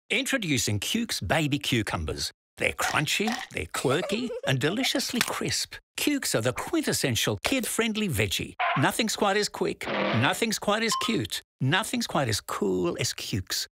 Introducing Qukes baby cucumbers. They're crunchy, they're quirky, and deliciously crisp. Qukes are the quintessential kid-friendly veggie. Nothing's quite as quick, nothing's quite as cute, nothing's quite as cool as Qukes.